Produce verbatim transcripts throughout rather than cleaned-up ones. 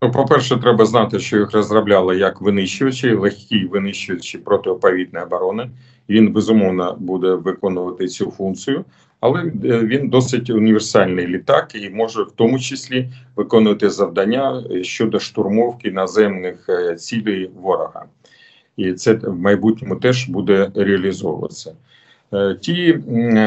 Ну, по-перше, треба знати, що їх розробляли як винищувачі, легкі винищувачі протиповітряної оборони. Він, безумовно, буде виконувати цю функцію, але він досить універсальний літак і може в тому числі виконувати завдання щодо штурмовки наземних цілей ворога. І це в майбутньому теж буде реалізовуватися. Ті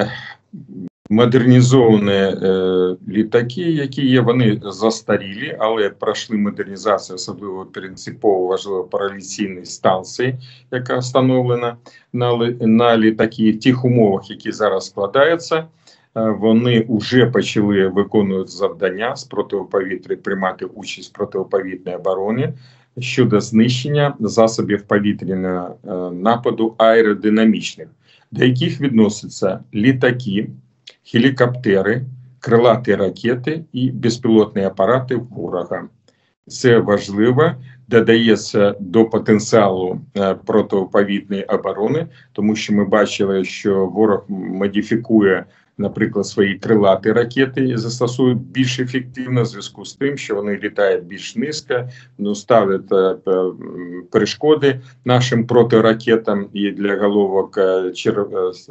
модернізовані е, літаки, які є, вони застарілі, але пройшли модернізацію, особливо принципово важливо параліційної станції, яка встановлена на, на літаки. В тих умовах, які зараз складаються, е, вони вже почали виконувати завдання з протиповітря, приймати участь в протиповітряній обороні щодо знищення засобів повітряного е, нападу аеродинамічних, до яких відносяться літаки, гелікоптери, крилаті ракети і безпілотні апарати ворога. Це важливо, додається до потенціалу протиповітряної оборони, тому що ми бачили, що ворог модифікує, наприклад, свої крилаті ракети і застосує більш ефективно в зв'язку з тим, що вони літають більш низько, ну, ставлять е, перешкоди нашим протиракетам і для головок е, чер...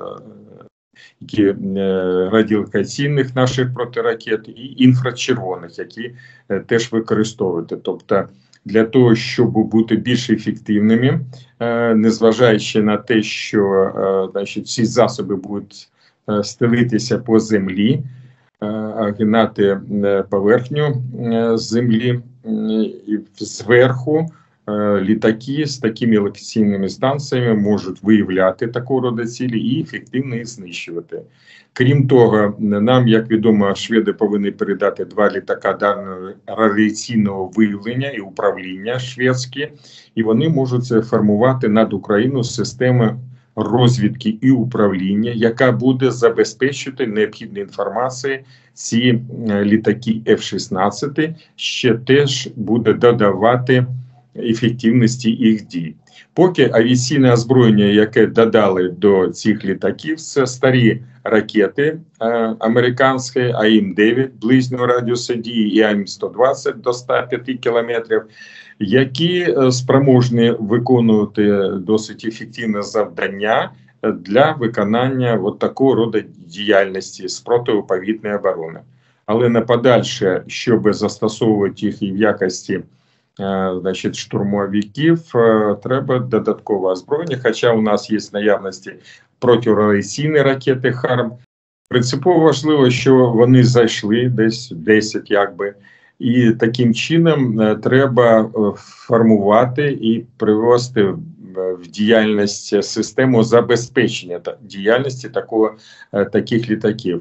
які е, радіолокаційних наших протиракет і інфрачервоних, які е, теж використовують. Тобто для того, щоб бути більш ефективними, е, незважаючи на те, що е, значить, ці засоби будуть е, стелитися по землі, е, огинати е, поверхню е, землі е, і зверху, літаки з такими локаційними станціями можуть виявляти такого роду цілі і ефективно їх знищувати. Крім того, нам, як відомо, шведи повинні передати два літака даного радіаційного виявлення і управління шведські, і вони можуть формувати над Україною систему розвідки і управління, яка буде забезпечити необхідну інформацію. Ці літаки Ф шістнадцять ще теж буде додавати ефективності їх дій. Поки авіаційне озброєння, яке додали до цих літаків, це старі ракети е, американські А М дев'ять ближнього радіусу дії і А М сто двадцять до ста п'яти кілометрів, які е, спроможні виконувати досить ефективне завдання для виконання от такого роду діяльності з протиповітряної оборони. Але на подальше, щоб застосовувати їх і в якості значить, штурмовиків, треба додаткове озброєння, хоча у нас є наявності протирадіаційні ракети Харм. Принципово важливо, що вони зайшли десь десять, якби, і таким чином треба формувати і привести в діяльність систему забезпечення діяльності такого, таких літаків.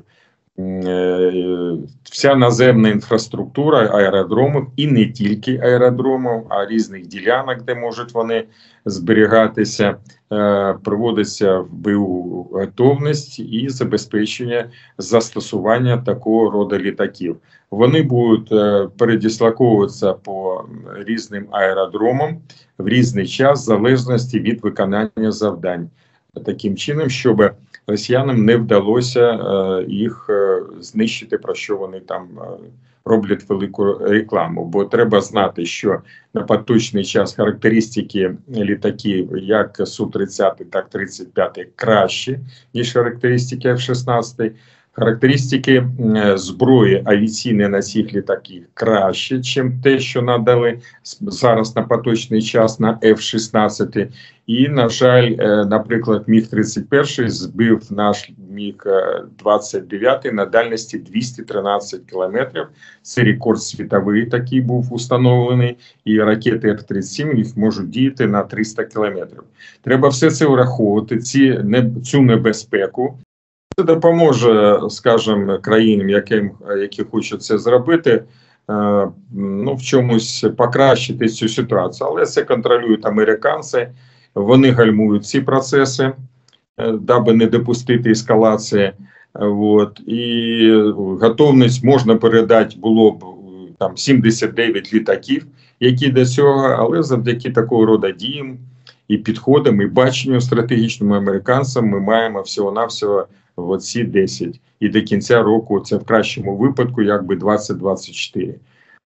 Вся наземна інфраструктура аеродромів, і не тільки аеродромів, а різних ділянок, де можуть вони зберігатися, приводиться в бойову готовність і забезпечення застосування такого роду літаків. Вони будуть передислоковуватися по різним аеродромам в різний час, в залежності від виконання завдань. Таким чином, щоб росіянам не вдалося е, їх е, знищити, про що вони там е, роблять велику рекламу. Бо треба знати, що на поточний час характеристики літаків, як Су тридцять, так тридцять п'ять, кращі, ніж характеристики Ф шістнадцять. Характеристики зброї авіаційної на цих літаків краще, ніж те, що надали зараз на поточний час на Ф шістнадцять. І, на жаль, наприклад, Міг тридцять один збив наш Міг двадцять дев'ять на дальності двісті тринадцять кілометрів. Це рекорд світовий такий був установлений. І ракети Р тридцять сім їх можуть діяти на триста кілометрів. Треба все це враховувати, ці, не, цю небезпеку. Це допоможе, скажімо, країнам, яким, які хочуть це зробити, ну, в чомусь покращити цю ситуацію. Але це контролюють американці, вони гальмують ці процеси, даби не допустити ескалації. От. І готовність можна передати було б там сімдесят дев'ять літаків, які до цього, але завдяки такого роду діям і підходам, і баченню стратегічному американцям ми маємо всього-навсього оці десять. І до кінця року це в кращому випадку якби двадцять двадцять чотири.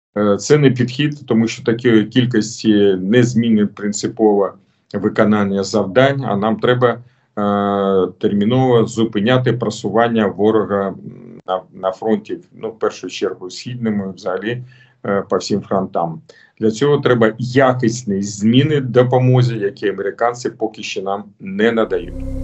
Це не підхід, тому що такої кількості не змінить принципово виконання завдань, а нам треба терміново зупиняти просування ворога на, на фронті, ну, в першу чергу, східному, взагалі, по всім фронтам. Для цього треба якісні зміни допомозі, які американці поки що нам не надають.